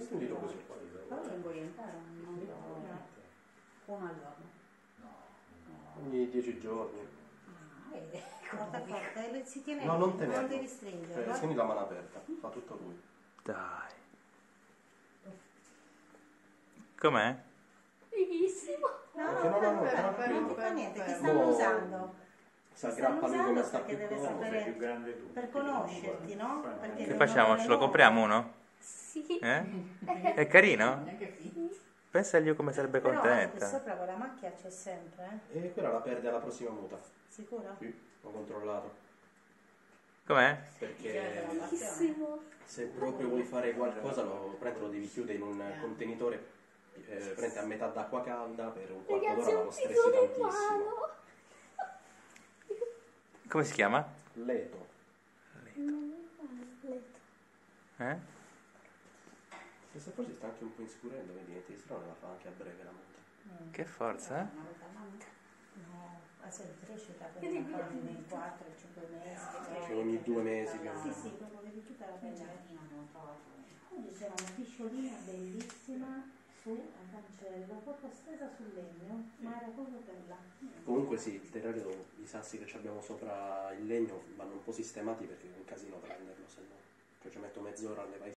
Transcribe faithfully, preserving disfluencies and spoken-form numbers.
Questo mi dico così qua. Però lo vuoi entrare, non so, uno al giorno. Ogni dieci giorni. Forte forte, si tiene, No, non tenerlo. non devi stringere. Eh, tieni la mano aperta, fa tutto lui. Dai. Com'è? Fighissimo. No, Perché no, no, no, no, no, tranquillo. non ti fa niente, ti Boh. stanno usando. Si aggrappa lui come sta più perché deve comodo. sapere- più grande tu. Per conoscerti, no? Perché Che devono facciamo? avere Ce lo nuovo. compriamo uno? Sì. Eh? È carino? Pensagli come sarebbe Però anche contenta. sopra quella macchia c'è sempre, eh? E quella la perde alla prossima muta. Sicuro? Sì, ho controllato. Com'è? Perché Fighissimo. se proprio vuoi fare qualcosa lo, prendi, lo devi chiudere in un contenitore, eh, prendi a metà d'acqua calda per un quarto Ragazzi, d'ora, è ma un lo stressi pisone in tantissimo. mano. Come si chiama? Leto. Eh? E se poi si sta anche un po' insicurendo, vedi, ti strano la fa anche a breve la muta. Che forza, eh? No, adesso è crescita, quindi ancora nei quattro cinque mesi. Che ogni due mesi più o Sì, meno. sì, proprio vedi tutta la pelle. Oggi c'era una pisciolina bellissima su a cancello, proprio stesa sul legno, ma era proprio bella. Comunque sì, il terrario, i sassi che abbiamo sopra il legno vanno un po' sistemati perché è un casino prenderlo, se no. Cioè ci metto mezz'ora alle vai